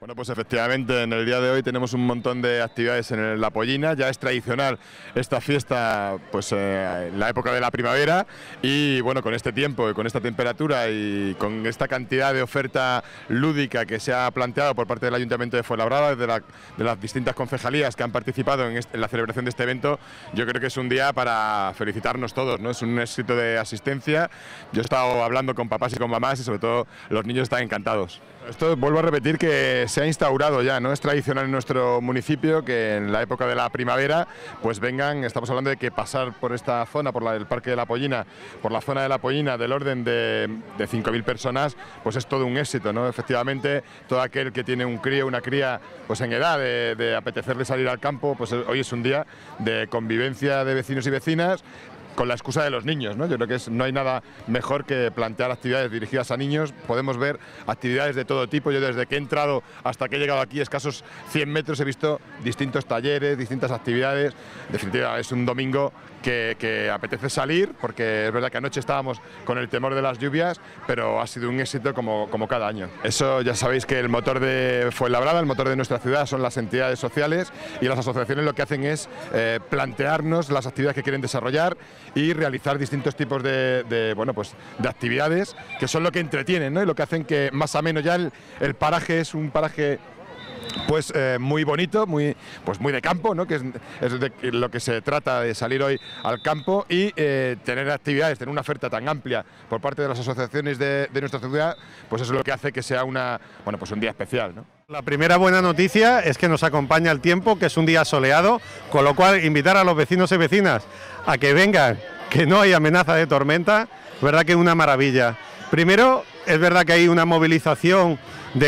Bueno, pues efectivamente en el día de hoy tenemos un montón de actividades en La Pollina. Ya es tradicional esta fiesta pues en la época de la primavera y bueno, con este tiempo y con esta temperatura y con esta cantidad de oferta lúdica que se ha planteado por parte del Ayuntamiento de Fuenlabrada, de las distintas concejalías que han participado en la celebración de este evento, yo creo que es un día para felicitarnos todos, ¿no? Es un éxito de asistencia. Yo he estado hablando con papás y con mamás y sobre todo los niños están encantados. Esto vuelvo a repetir que se ha instaurado ya, ¿no? Es tradicional en nuestro municipio que en la época de la primavera pues vengan, estamos hablando de que pasar por esta zona, por el Parque de La Pollina, por la zona de La Pollina del orden de 5.000 personas, pues es todo un éxito, ¿no? Efectivamente, todo aquel que tiene un crío, una cría pues en edad de apetecerle salir al campo, pues hoy es un día de convivencia de vecinos y vecinas, con la excusa de los niños, ¿no? Yo creo que no hay nada mejor que plantear actividades dirigidas a niños. Podemos ver actividades de todo tipo. Yo desde que he entrado hasta que he llegado aquí, escasos 100 metros, he visto distintos talleres, distintas actividades. En definitiva, es un domingo que apetece salir, porque es verdad que anoche estábamos con el temor de las lluvias, pero ha sido un éxito como cada año. Eso ya sabéis que el motor de Fuenlabrada, el motor de nuestra ciudad son las entidades sociales, y las asociaciones lo que hacen es plantearnos las actividades que quieren desarrollar y realizar distintos tipos de actividades que son lo que entretienen, ¿no? Y lo que hacen que más ameno ya el paraje es un paraje pues muy bonito, muy de campo, ¿no? Que es de lo que se trata, de salir hoy al campo y tener actividades, tener una oferta tan amplia por parte de las asociaciones de nuestra ciudad, pues eso es lo que hace que sea un día especial, ¿no? La primera buena noticia es que nos acompaña el tiempo, que es un día soleado, con lo cual invitar a los vecinos y vecinas a que vengan, que no hay amenaza de tormenta, verdad que es una maravilla. Primero, es verdad que hay una movilización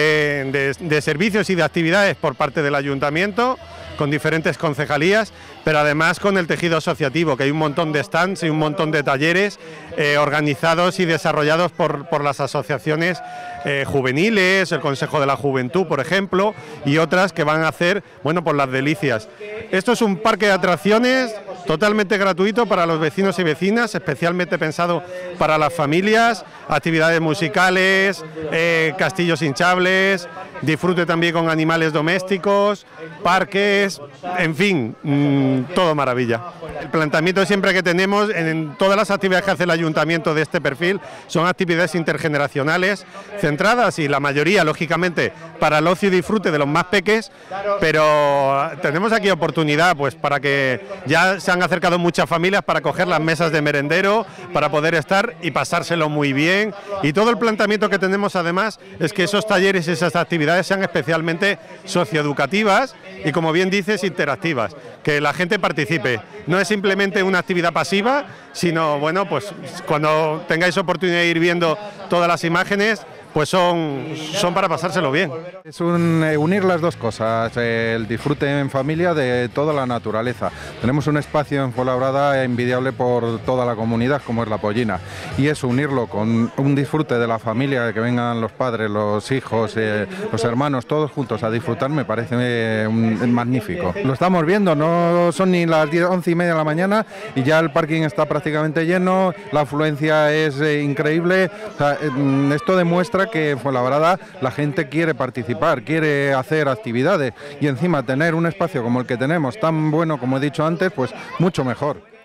de servicios y de actividades por parte del Ayuntamiento, con diferentes concejalías, pero además con el tejido asociativo, que hay un montón de stands y un montón de talleres organizados y desarrollados por las asociaciones juveniles, el Consejo de la Juventud, por ejemplo, y otras que van a hacer, por las delicias. Esto es un parque de atracciones totalmente gratuito para los vecinos y vecinas, especialmente pensado para las familias, actividades musicales, castillos hinchables, disfrute también con animales domésticos, parques, en fin, todo maravilla. El planteamiento siempre que tenemos en todas las actividades que hace el Ayuntamiento de este perfil son actividades intergeneracionales centradas, y la mayoría, lógicamente, para el ocio y disfrute de los más peques, pero tenemos aquí oportunidad pues para que ya se han acercado muchas familias para coger las mesas de merendero, para poder estar y pasárselo muy bien, y todo el planteamiento que tenemos además es que esos talleres y esas actividades sean especialmente socioeducativas y, como bien dices, interactivas, que la gente participe. No es simplemente una actividad pasiva, sino, pues cuando tengáis oportunidad de ir viendo todas las imágenes, pues son para pasárselo bien. Es unir las dos cosas, el disfrute en familia de toda la naturaleza. Tenemos un espacio en Fuenlabrada envidiable por toda la comunidad, como es La Pollina, y es unirlo con un disfrute de la familia, que vengan los padres, los hijos, los hermanos, todos juntos a disfrutar, me parece magnífico. Lo estamos viendo, no son ni las 11:30 de la mañana y ya el parking está prácticamente lleno, la afluencia es increíble. O sea, esto demuestra que en Fuenlabrada la gente quiere participar, quiere hacer actividades, y encima tener un espacio como el que tenemos, tan bueno como he dicho antes, pues mucho mejor.